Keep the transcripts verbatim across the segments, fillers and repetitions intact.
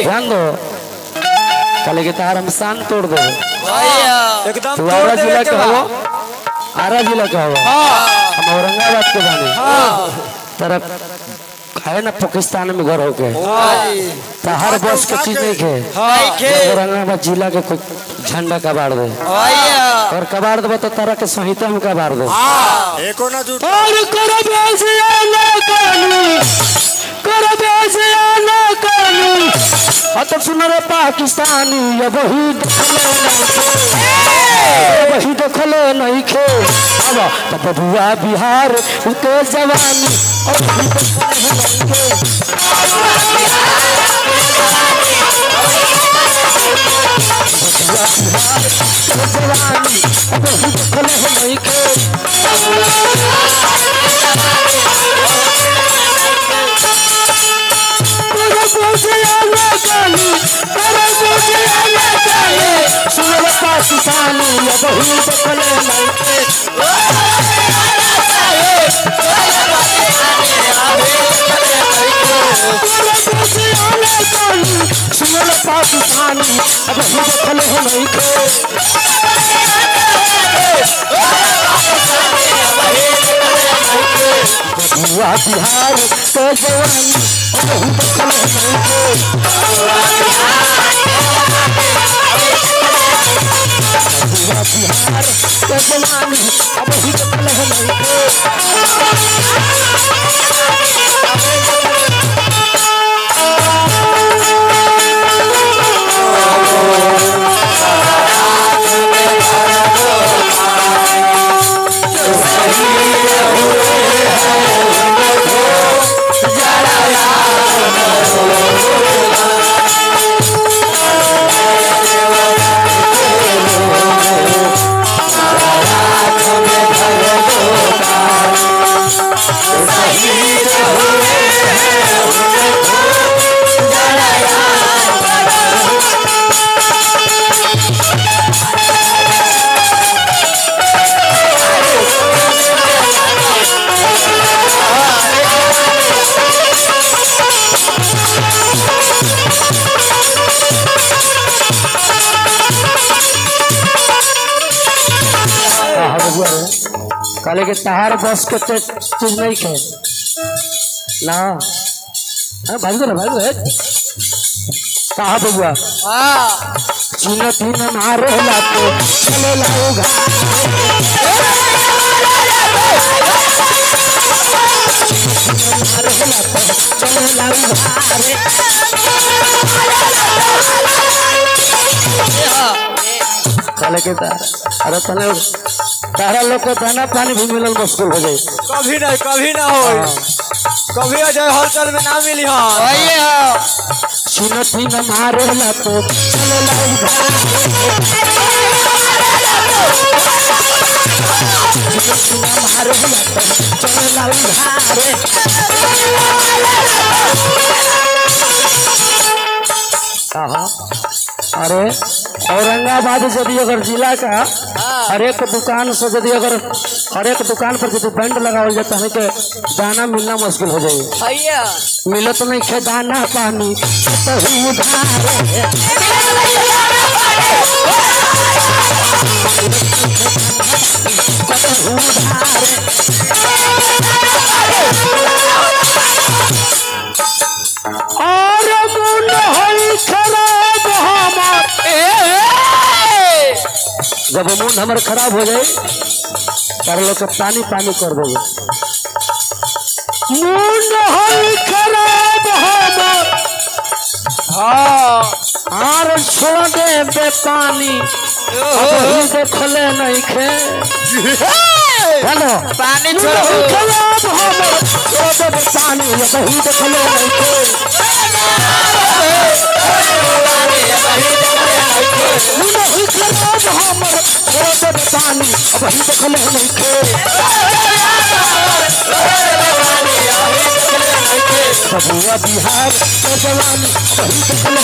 ध्यान दो कल के तार हम शान तोड़ दो एकदम तू आरा जिला का हो आरा जिला का हो हम औरंगाबाद के बानी तरफ है ना पाकिस्तान में घर होके हर बस के चीज नहीं खे औरंगाबाद जिला के कोई झंडा कबाड़ दे और कबाड़ दे तो तरह के संहिता में कबाड़ दे एको ना झूठ और कर बेसिया ना कानून कर बेसिया ना कानून हत सुन रे पाकिस्तानी ये वही वही दखले नहीं खे अब तब बुआ बिहार उके जवानी और जवानी अब वही दखले नहीं खे पाकिस्तानी बहु दखले सुनल पाकिस्तानी बहु दखले नहीं बुआ बिहार के जवानी बहु दखले बिहार के जवानी अब ही दखले काले के तहार बस के चीज नहीं खे ना भाई ना भाई कहा बबुआ चीन तीन मारे ला तो चले लाऊगा चले काले के अरे तने तारा लोग को दाना पानी भी मिलल मुश्किल हो जाए कभी नहीं कभी ना हो कभी अजय हलचल में ना मिली हाँ सुनो तीन मारे ला तो चले लाऊगा मारे ला तो चले लाऊगा अरे औरंगाबाद यदि अगर जिला का हर एक दुकान से यदि अगर हर एक दुकान पर यदि बैंड लगावल जाता है कि दाना मिलना मुश्किल हो जाएगा मिलो तो नहीं खे दाना पानी और जब मूड हमारे खराब हो जाए कर लोग पानी पानी कर दोगे मूड खराब और छोड़ दे बे पानी देखले नहीं खे हेलो पानी खराब छोड़ दे बे पानी वही देखले नहीं खे पानी वही देखले नहीं बबुआ बिहार के जवानी वही देखले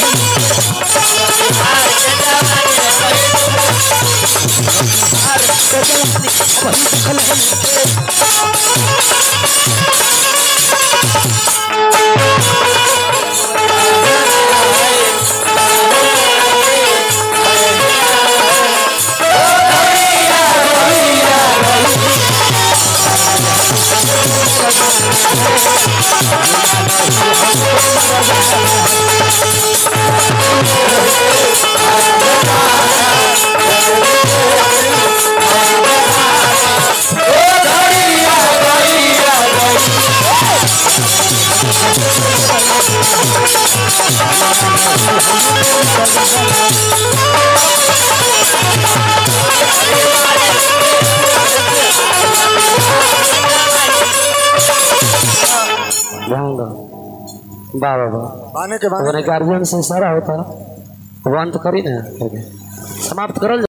बाबा बाने के बाने गार्जियन से सारा होता वन तो करी ना समाप्त करल।